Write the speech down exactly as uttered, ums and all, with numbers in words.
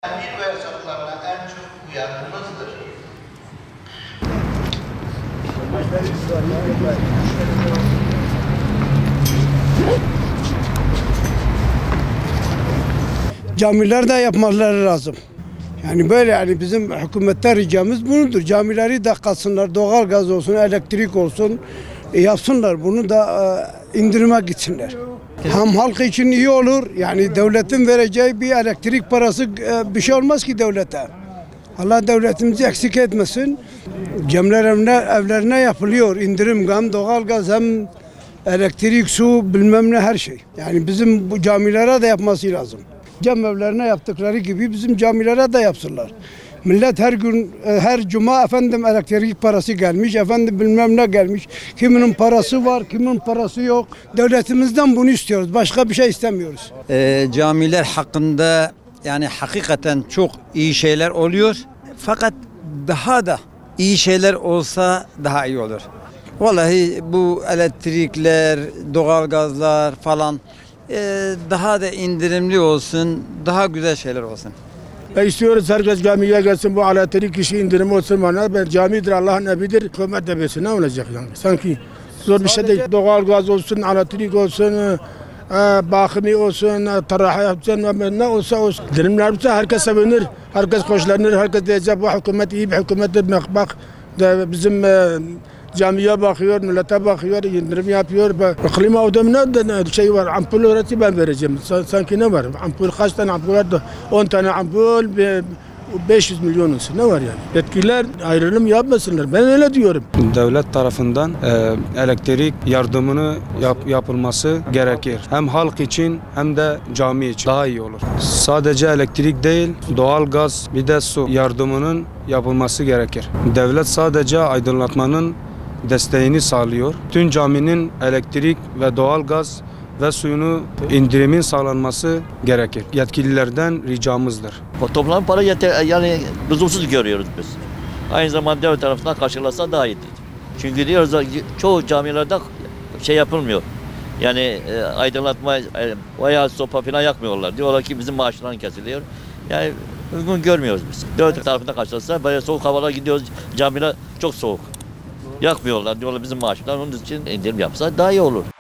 Emir ve yasaklarına en çok uyanımızdır. Camiler de yapmaları lazım. Yani böyle yani bizim hükümetten ricamız bunudur. Camileri de kalsınlar, doğal gaz olsun, elektrik olsun e, yapsınlar. Bunu da e, indirime gitsinler. Hem halk için iyi olur. Yani devletin vereceği bir elektrik parası e, bir şey olmaz ki devlete. Allah devletimizi eksik etmesin. Camiler evine, evlerine yapılıyor. İndirim hem doğal gaz hem elektrik, su bilmem ne her şey. Yani bizim bu camilere de yapması lazım. Cam evlerine yaptıkları gibi bizim camilere de yapsınlar. Millet her gün, her cuma efendim elektrik parası gelmiş, efendim bilmem ne gelmiş. Kiminin parası var, kimin parası yok. Devletimizden bunu istiyoruz. Başka bir şey istemiyoruz. E, camiler hakkında yani hakikaten çok iyi şeyler oluyor. Fakat daha da iyi şeyler olsa daha iyi olur. Vallahi bu elektrikler, doğalgazlar falan e, daha da indirimli olsun, daha güzel şeyler olsun. E istiyoruz herkes camiye gelsin, bu elektrik işi indirimi olsun bana. Ben camidir, Allah'ın evidir. Hükümet de bilsin, ne olacak yani? Sanki zor bir şey değil. Doğalgaz olsun, elektrik olsun, e, bakımı olsun, taraha yapsın, ne olsa olsun. Dilimler olsa herkes sevinir, herkes hoşlanır, herkes diyecek bu hükümet iyi bir hükümettir. Bak bizim e, camiye bakıyor, millete bakıyor, indirim yapıyor. Klima ödemine şey var, ampul öğreti ben vereceğim. Sanki ne var? Ampul kaç tane ampul var da on tane ampul beş yüz milyon olsun. Ne var yani? Yetkililer ayrılım yapmasınlar. Ben öyle diyorum. Devlet tarafından e, elektrik yardımını yap, yapılması gerekir. Hem halk için hem de cami için daha iyi olur. Sadece elektrik değil, doğal gaz bir de su yardımının yapılması gerekir. Devlet sadece aydınlatmanın desteğini sağlıyor. Tüm caminin elektrik ve doğal gaz ve suyunu indirimin sağlanması gerekir. Yetkililerden ricamızdır. Toplanan para yeter, yani lüzumsuz görüyoruz biz. Aynı zamanda devlet tarafından karşılansa daha iyidir. Çünkü diyoruz çoğu camilerde şey yapılmıyor. Yani e, aydınlatma e, veya sopa falan yakmıyorlar. Diyorlar ki bizim maaşlardan kesiliyor. Yani uygun görmüyoruz biz. Devlet tarafından karşılansa böyle soğuk havalar gidiyoruz, camiler çok soğuk. Yakmıyorlar diyorlar bizim maaşlar, onun için indirim yapsa daha iyi olur.